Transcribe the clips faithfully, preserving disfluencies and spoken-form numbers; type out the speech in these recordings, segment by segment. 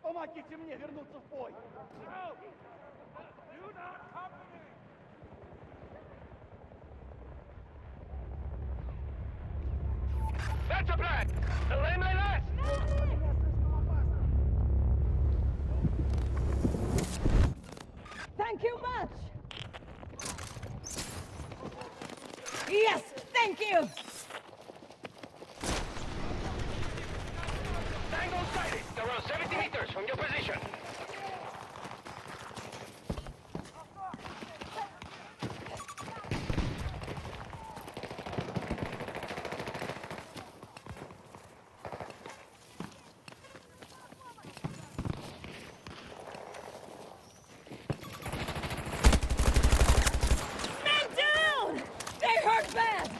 Помогите мне вернуться в бой! That's a plan! Delay my last! Thank you much! Yes, thank you! Tango sighted! Around seventy meters from your position! Man down! They hurt bad!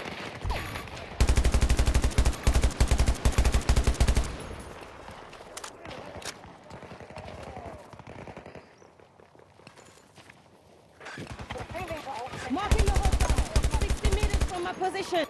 Marking the hostile! sixty meters from my position!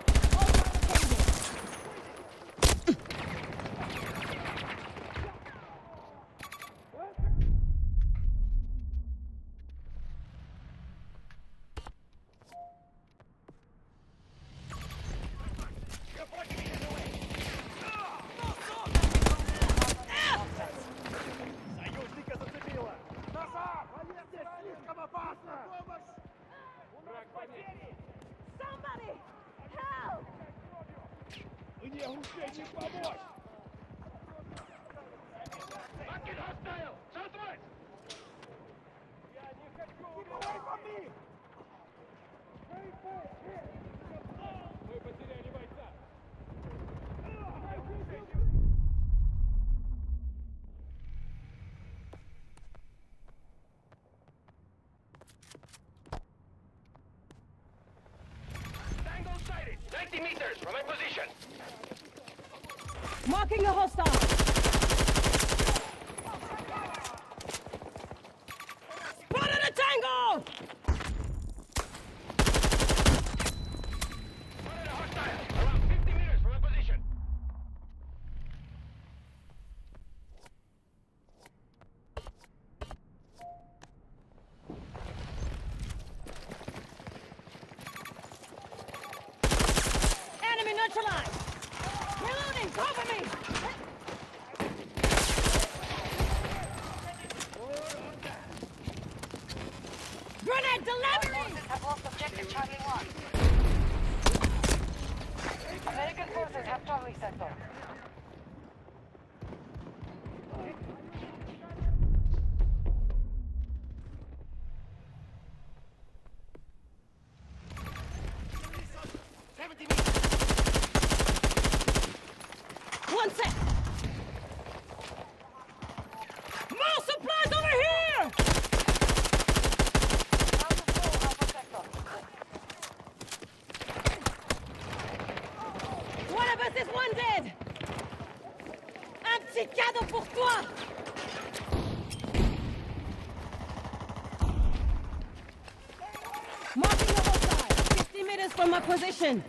Союзника зацепило! Назад! Здесь слишком опасно! Враг потери! Somebody! Help! Мне уже не помочь! Fucking hostile! Southwest! Я не хочу убивать побить! Мы потеряли бойца! Tango sighted! ninety meters from my position! Marking the hostile! Spotted a tango! Spotted a hostile! Around fifty meters from my position! Enemy neutralized! Reloading! Cover me! Grenade delivery! Have lost objective Charlie one. American forces have Charlie sector. seventy meters! One sec! More supplies over here! Ground control Alpha sector. One of us is wounded! Un petit cadeau pour toi! Marking the hostile! fifty meters from my position!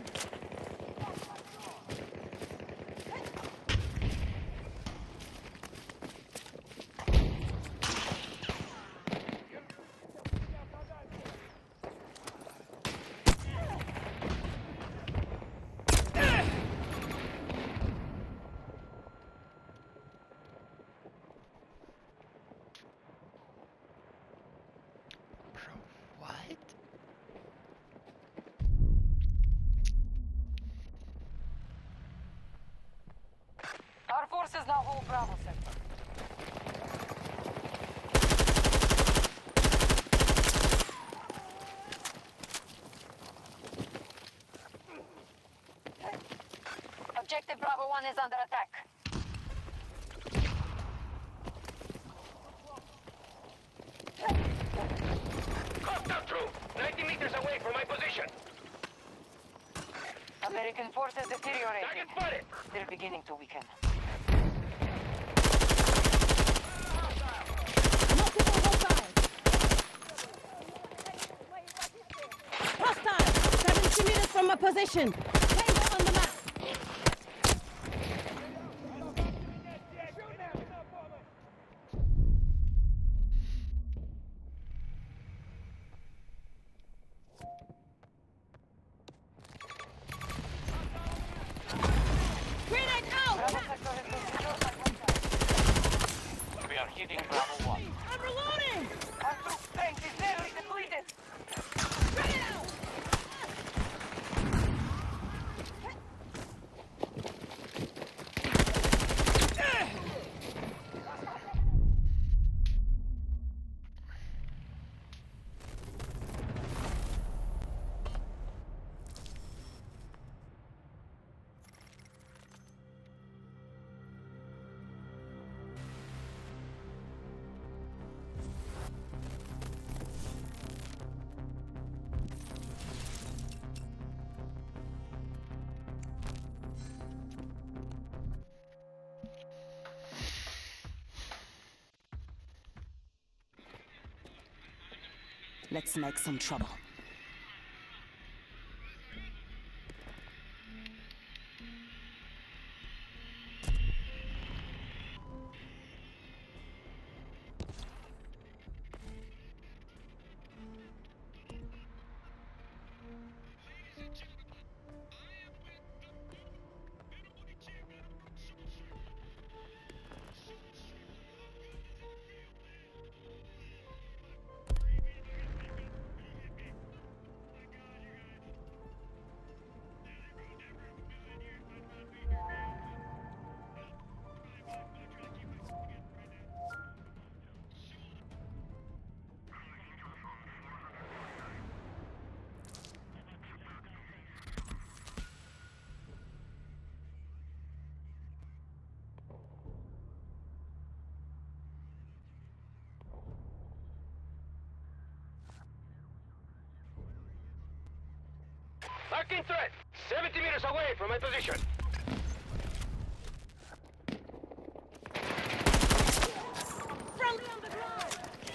What? Our forces now hold Bravo sector. Objective Bravo one is under attack. Hostile troop! ninety meters away from my position! American forces deteriorating. Target spotted! They're beginning to weaken. Multiple hostiles! Hostile! seventy meters from my position! Tango on the map! Let's make some trouble. Marking threat! seventy meters away from my position. Friendly on the ground!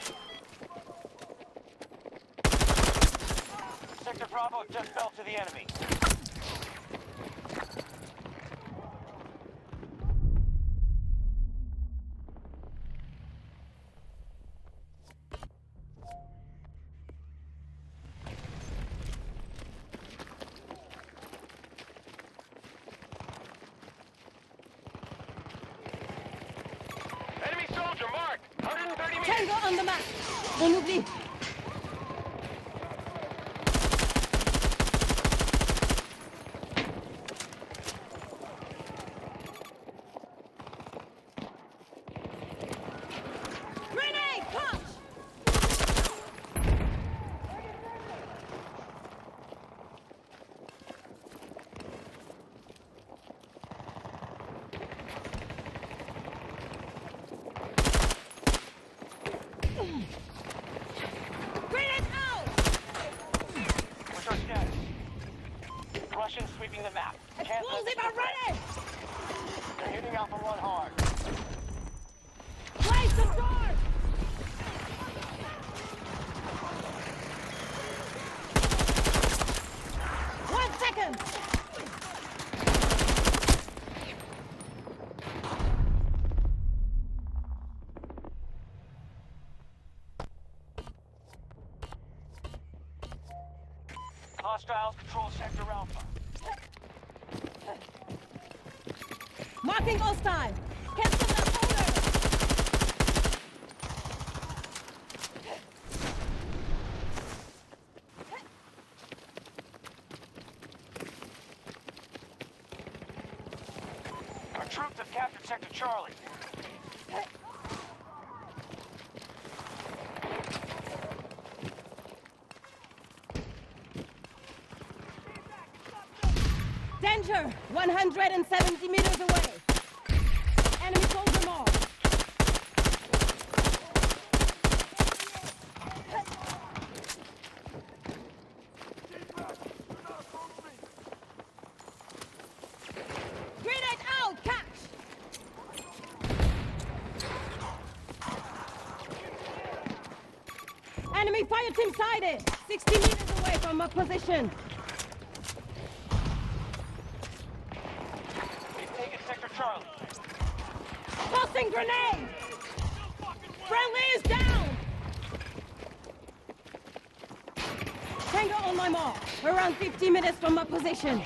Sector Bravo just fell to the enemy. Enemy soldier marked! one hundred thirty meters! Tango on the map! On oublie! Grenade! Punch! Grenade out! What's our status? Russians sweeping the map. Can't let Explosive them are ready! They're hitting Alpha one hard. Place the door! One second! Hostiles control Sector Alpha. Marking hostile! Cancel that order! Our troops have captured Sector Charlie. Danger! one hundred seventy meters away! Enemy soldier mark! Grenade out! Catch! Enemy fire team sighted! sixty meters away from my position! They've taken Sector Charlie. Tossing grenade! Friendly is down! Tango on my mark. Around fifty minutes from my position.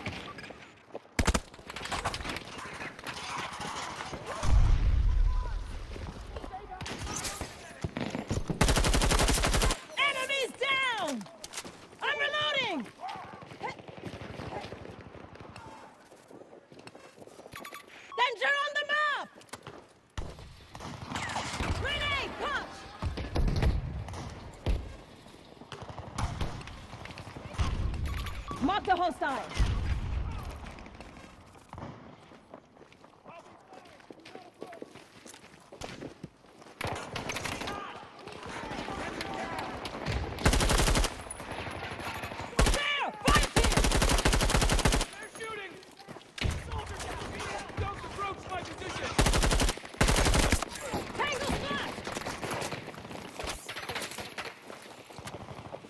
Enemies down! I'm reloading! Danger on the map! Grenade! Punch! Mark the hostile. There! Fight him! They're shooting! Soldier down! Don't approach my position! Tango slash!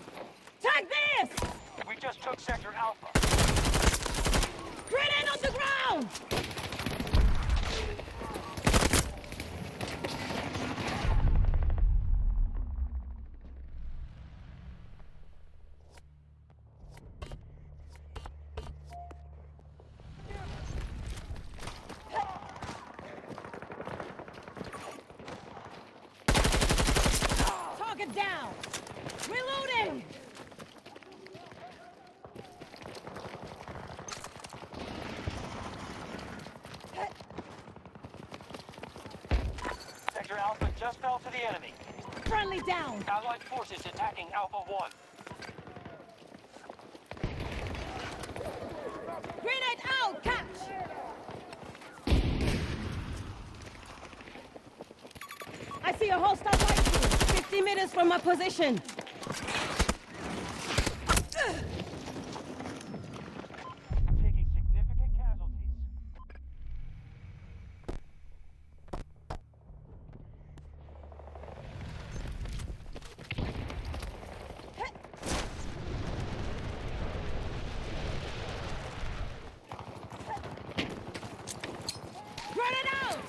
Sector Alpha just fell to the enemy. Friendly down. Allied forces attacking Alpha one. Grenade out! Catch! I see a hostile rifle. fifty meters from my position. Taking significant casualties. Grenade out!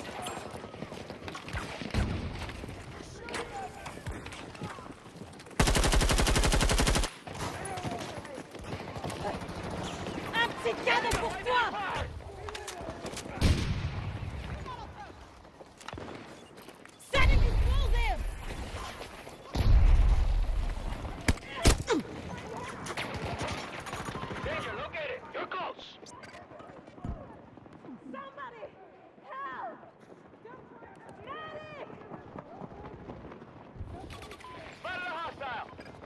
Un petit cadeau pour toi! Setting explosive! Danger, located. You're close. Somebody! Help! Medic! Spotted a hostile.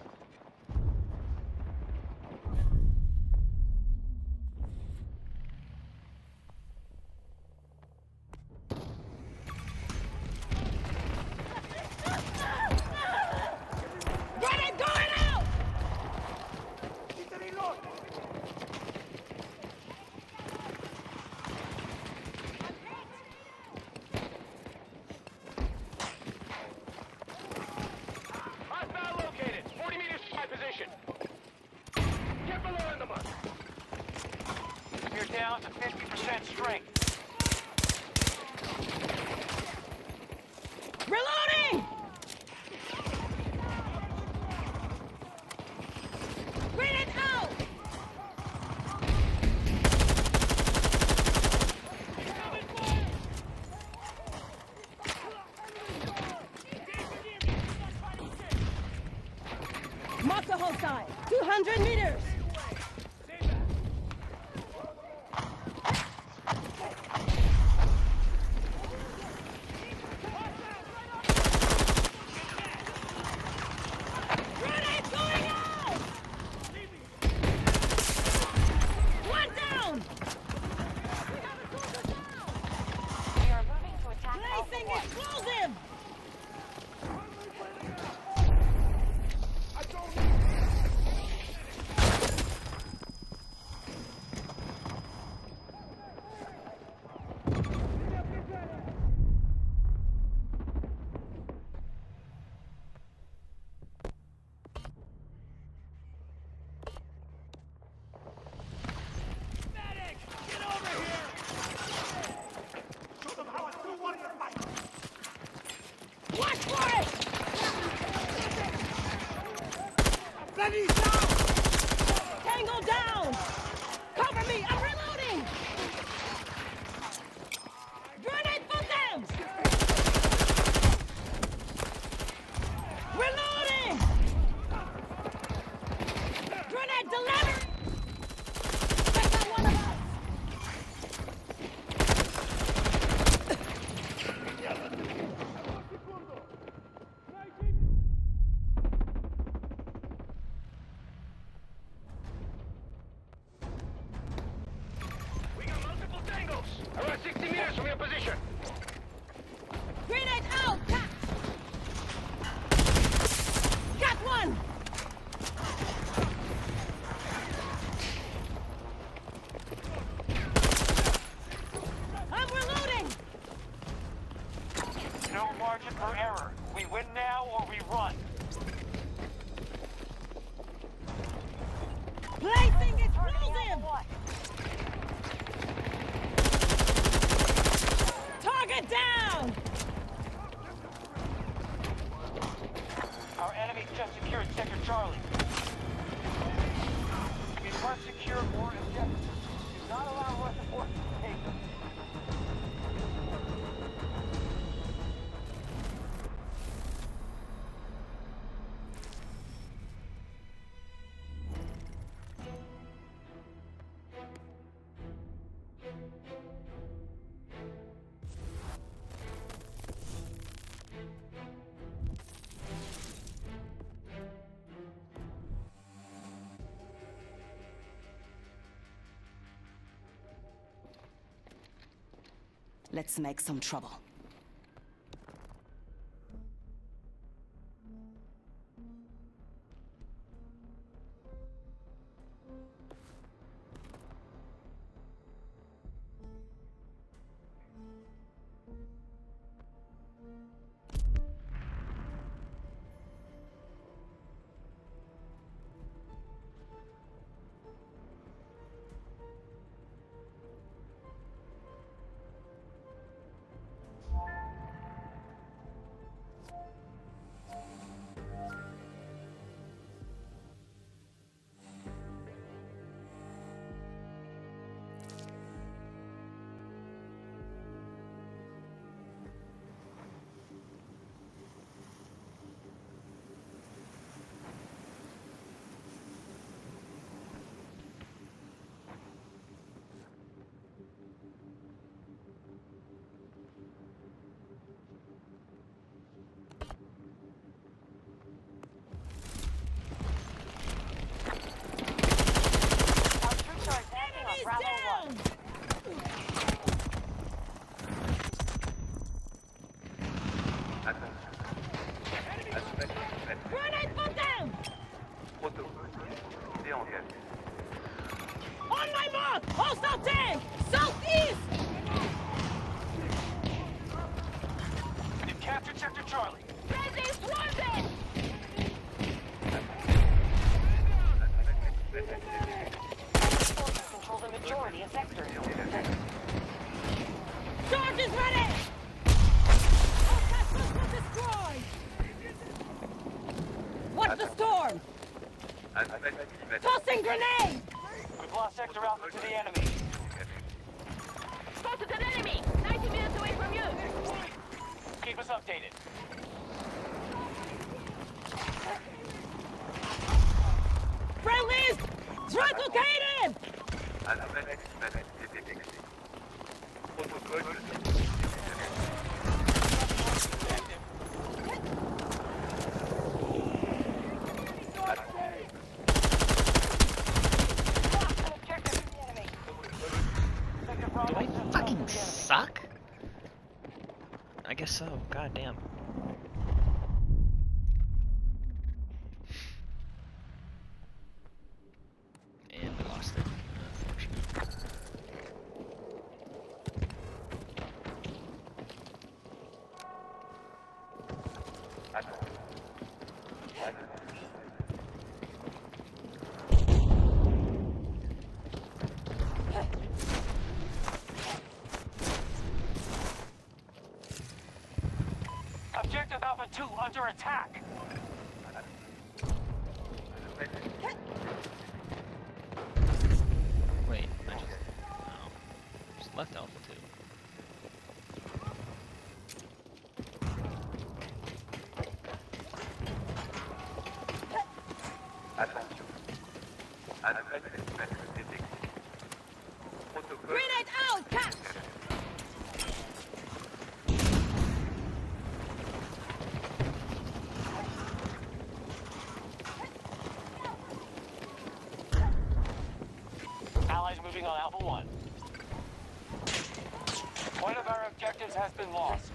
Grenade going out! Hostile located. forty meters from my position. Get below in the mud. We're down to fifty percent strength. Reloading! Grenade out! Mark the hostile. two hundred meters. Grenade going out! One down! We are moving to attack Alpha Placing one. explosive! Medic! Get over here! Watch for it! Tango down! Cover me! I'm reloading! Grenade for them! Reloading! Grenade delivered! Take out one of us! We got multiple tangos. Around sixty meters from your position. Grenade out! Catch! Got one! I'm reloading! No margin for error. We win now or we run. Placing Targeting explosive! Alpha one. Target down! Our enemy just secured Sector Charlie. We must secure more objectives. Do not allow Russian forces to take them. Let's make some trouble. Our troops are advancing on Bravo one. Grenade put down! On my mark! Hostile tank! Southeast! They've captured Sector Charlie. Friendly swarming! Forces control the majority of sectors. Charge is ready! Hostile system destroyed! Watch the storm! Tossing grenade! We've lost Sector Alpha to the enemy. Spotted an enemy! ninety meters away from you! Keep us updated. Friendlies! Translocated! Objective to the enemy. Sector Do Bravo I is controlled fucking by the enemy. suck? I guess so. God damn. And we lost it. Unfortunate. Objective Alpha two under attack. Wait, I just. Oh. Just left Alpha two. Grenade out! Catch! Allies moving on Alpha one. One of our objectives has been lost.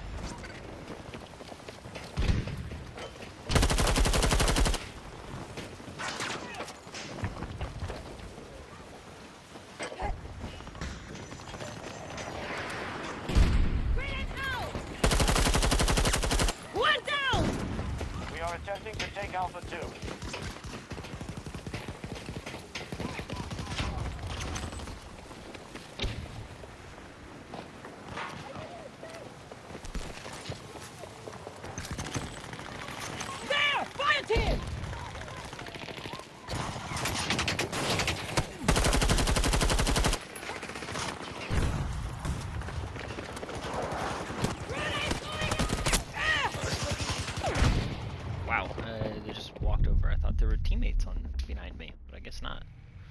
Grenade out! One down! We are attempting to take Alpha two. There! Fire team! Grenade going in! Ah! Wow, uh, they just walked over. I thought there were teammates on behind me, but I guess not.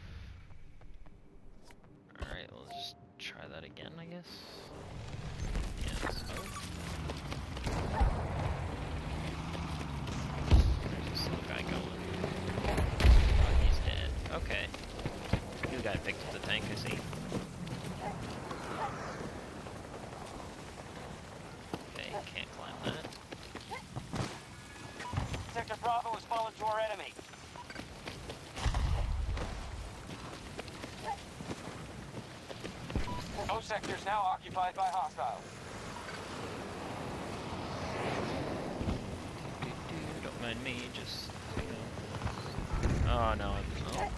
Alright, we'll just try that again, I guess. Yeah, so. There's this little guy going. Oh, he's dead. Okay. New guy picked up the tank, I see. can't climb that. Sector Bravo has fallen to our enemy. O sector is now occupied by hostiles. Don't mind me, just, you know. Oh no, I'm, oh.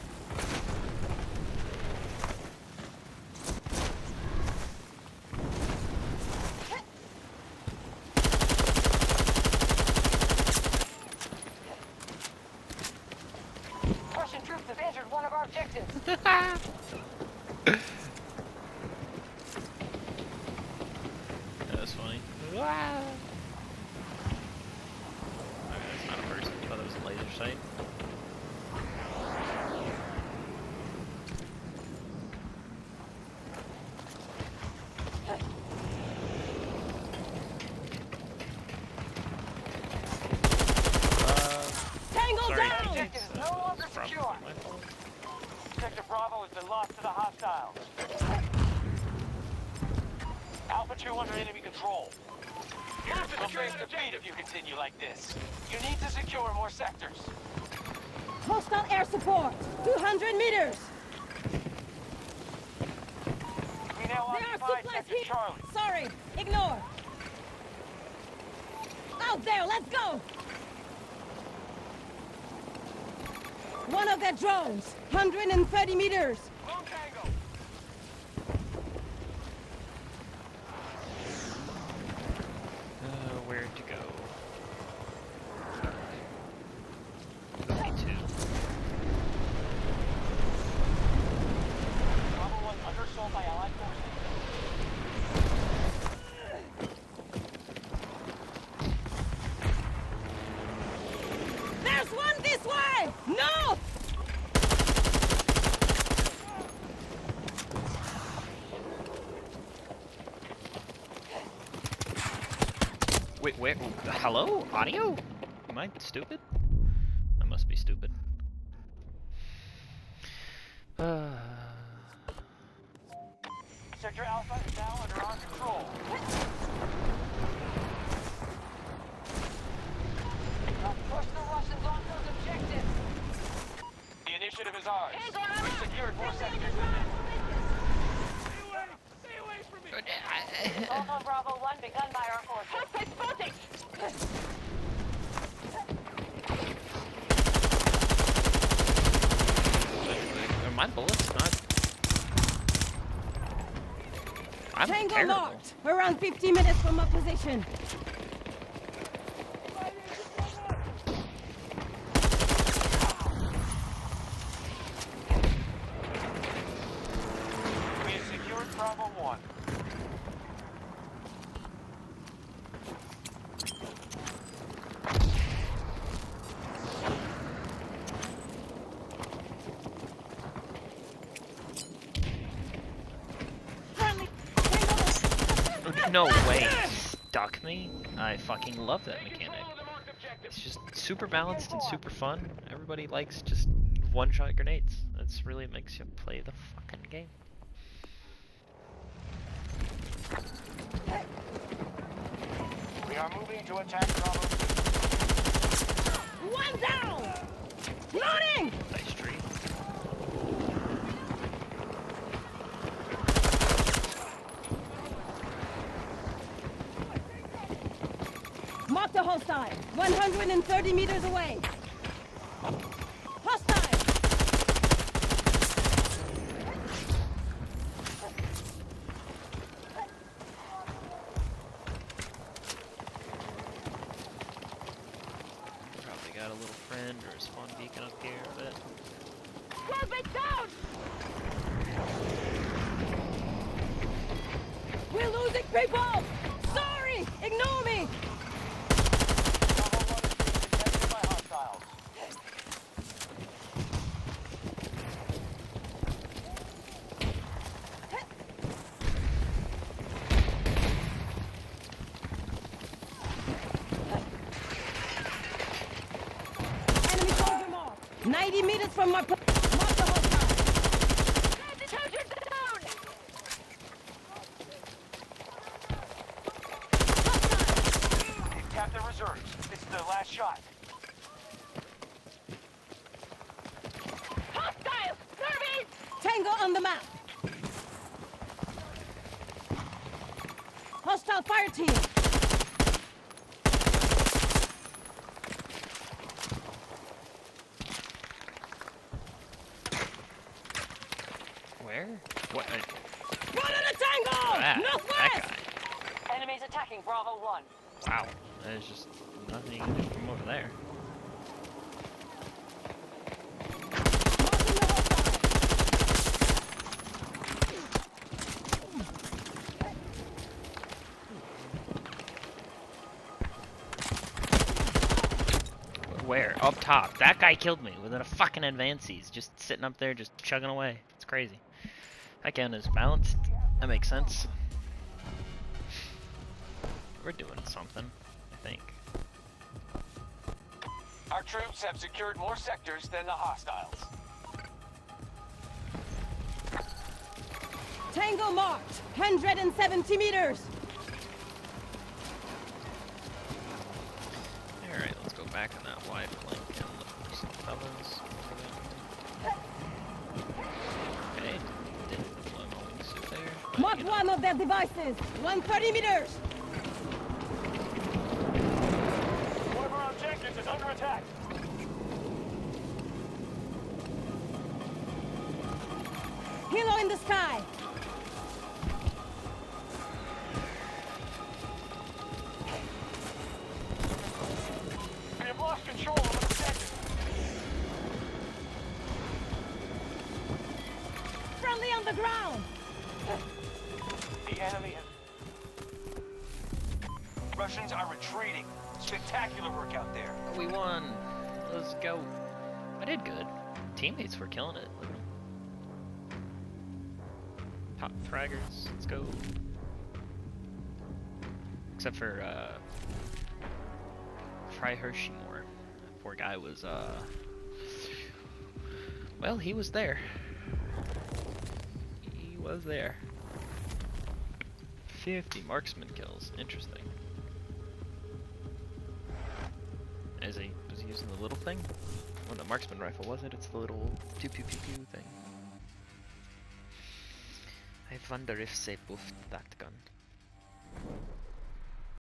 Russian troops have entered one of our objectives. That was funny. Wow. Okay, that's not a person. I thought that was a laser sight. Tango Sorry. down! Objective is no longer Probably secure. my fault. Sector Bravo has been lost to the hostiles. Alpha two under enemy control. You'll face defeat if you continue like this. You need to secure more sectors. Hostile air support! two hundred meters! We now There are occupy supplies Sector here! Charlie. Sorry, ignore! Out there, let's go! One of their drones! one hundred thirty meters! Lone Tango. Uh, where to go? Me too. Bravo one under assault by Allied forces. There's one this way! No! Wait, where? Hello? Audio? Am I stupid? I must be stupid. Uh, Sector Alpha is now under our control. Push the Russians on those objectives. The initiative is ours. Tango on We've us. secured more sectors. Stay away! Stay away from me! Assault on Bravo one begun by our forces. Suspect spotted! are my bullets not? I'm Tango terrible. marked! Around fifty minutes from my position. We have secured Bravo one. Friendly! Tango! No way. Stuck me? I fucking love that mechanic. Control of the marked objective. It's just super balanced and super fun. Everybody likes just one-shot grenades. That's really makes you play the fucking game. We are moving to attack Bravo two. One down! Loading! Nice tree. Mark the hostile! one hundred thirty meters away! Hostile! Probably got a little friend or a spawn beacon up here, but twelve it down! We're losing people! Sorry! Ignore me! Bravo one is being detected by hostiles. Enemy soldier marked! ninety meters from my... po- Mark the hostile! Soldier down! Hostile! got the reserves. It's the last shot. Hostile! Zombies! Tango on the map. Hostile fire team. Where? What? uh, One on a tango! that, that Northwest! guy. Enemies attacking Bravo one. Wow. There's just nothing you can do from over there. Marking the hostile. Where? Up top. That guy killed me within a fucking advances. Just sitting up there, just chugging away. It's crazy. That gun is balanced. That makes sense. We're doing something, I think. Our troops have secured more sectors than the hostiles. Tango marked. one hundred seventy meters. Alright, let's go back on that wide flank and look for some fellas. Okay, didn't deploy my wingsuit there. but, Mark you know. one of their devices. one hundred thirty meters. One of our objectives is under attack. Hilo in the sky. We have lost control of the sector. Friendly on the ground. The enemy has... Russians are retreating. Spectacular work out there. We won. Let's go. I did good. Teammates were killing it. Look at them. Top fraggers. Let's go. Except for uh, Fry Hersheymoor. That poor guy was uh. Well, he was there. He was there. fifty marksman kills. Interesting. Is he was he using the little thing? Well, the marksman rifle was it? It's the little pew pew pew pew thing. I wonder if they buffed that gun.